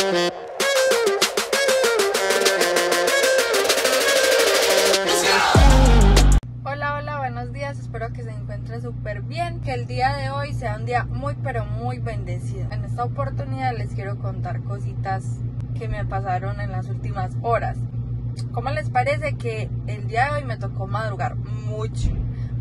Hola, buenos días, espero que se encuentre súper bien, que el día de hoy sea un día muy pero muy bendecido. En esta oportunidad les quiero contar cositas que me pasaron en las últimas horas. ¿Cómo les parece que el día de hoy me tocó madrugar mucho?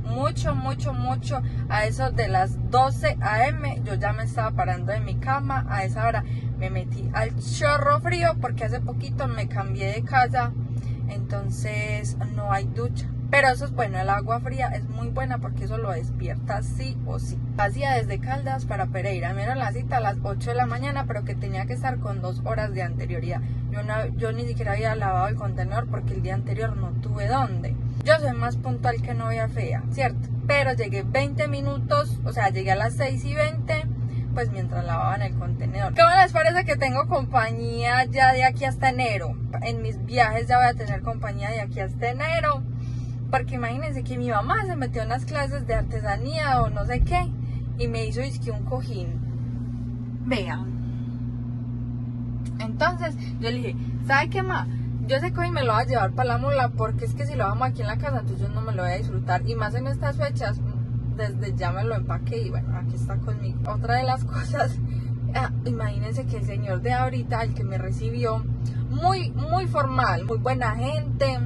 A eso de las 12 a.m. yo ya me estaba parando de mi cama. A esa hora me metí al chorro frío porque hace poquito me cambié de casa, entonces no hay ducha. Pero eso es bueno, el agua fría es muy buena porque eso lo despierta sí o sí. Hacía desde Caldas para Pereira, me dieron la cita a las 8 de la mañana, pero que tenía que estar con 2 horas de anterioridad. Yo ni siquiera había lavado el contenedor porque el día anterior no tuve dónde. Yo soy más puntual que novia fea, ¿cierto? Pero llegué 20 minutos, o sea, llegué a las 6:20, pues mientras lavaban el contenedor. ¿Cómo les parece que tengo compañía ya de aquí hasta enero? En mis viajes ya voy a tener compañía de aquí hasta enero. Porque imagínense que mi mamá se metió en unas clases de artesanía o no sé qué y me hizo un cojín. Vean. Entonces yo le dije, ¿sabe qué más? Yo ese cojín me lo voy a llevar para la mula porque es que si lo vamos aquí en la casa entonces yo no me lo voy a disfrutar. Y más en estas fechas, desde ya me lo empaqué y bueno, aquí está conmigo. Otra de las cosas, imagínense que el señor de ahorita, el que me recibió, muy formal, muy buena gente,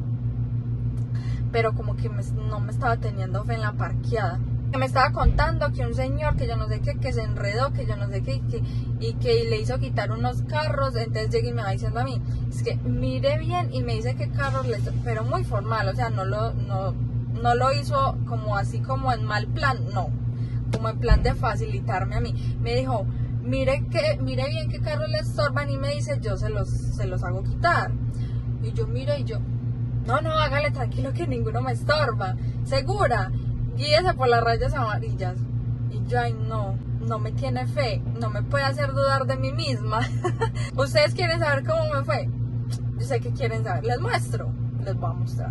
pero como que no me estaba teniendo fe en la parqueada. Que me estaba contando que un señor que yo no sé qué, que se enredó, que yo no sé qué, y que le hizo quitar unos carros. Entonces llega y me va diciendo a mí, es que mire bien, y me dice que carros, pero muy formal, o sea, no lo hizo como así como en mal plan, no, como en plan de facilitarme a mí. Me dijo, mire bien qué carros le estorban, y me dice, yo se los hago quitar. Y yo miro y yo, no, hágale tranquilo que ninguno me estorba. ¿Segura? Guíese por las rayas amarillas. Y yo, ay no me tiene fe, no me puede hacer dudar de mí misma. ¿Ustedes quieren saber cómo me fue? Yo sé que quieren saber, les voy a mostrar.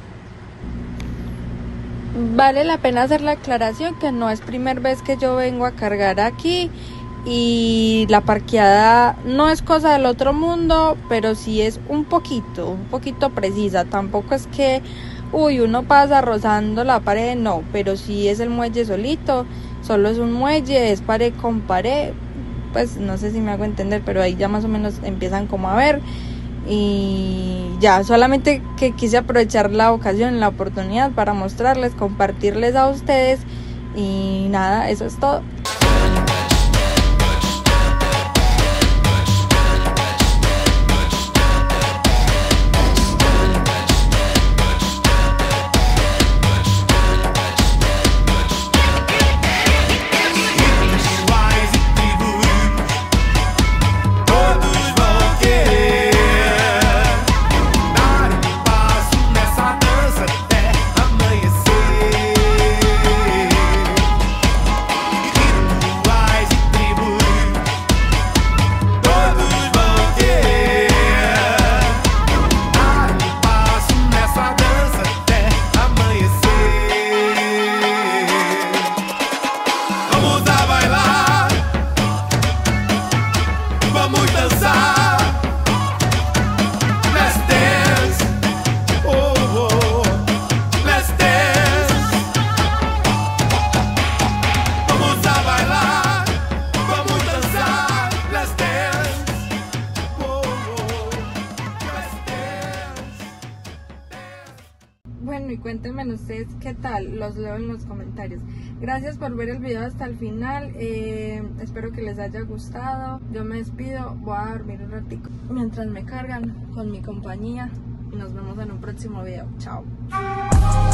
Vale la pena hacer la aclaración que no es primera vez que yo vengo a cargar aquí. Y la parqueada no es cosa del otro mundo, pero sí es un poquito precisa. Tampoco es que uno pasa rozando la pared, no, pero sí es el muelle solito, solo es un muelle, es pared con pared, pues no sé si me hago entender, pero ahí ya más o menos empiezan como a ver. Y ya, solamente que quise aprovechar la ocasión, la oportunidad para mostrarles, compartirles a ustedes, y nada, eso es todo. Bueno, y cuéntenme ustedes qué tal, los leo en los comentarios. Gracias por ver el video hasta el final, espero que les haya gustado. Yo me despido, voy a dormir un ratico mientras me cargan con mi compañía. Nos vemos en un próximo video, chao.